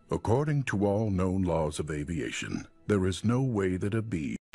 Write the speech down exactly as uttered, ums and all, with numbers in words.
According to all known laws of aviation, there is no way that a bee